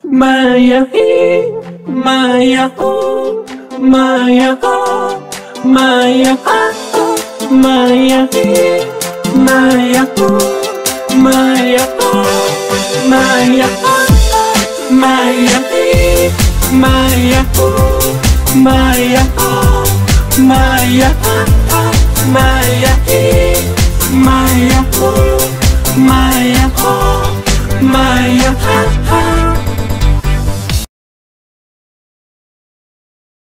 Maya hi, Maya ho, Maya ho, Maya ha, Maya hi, Maya ho, Maya ho, Maya ha, Maya hi, Maya ho, Maya ho, Maya ha, Maya hi, Maya ho.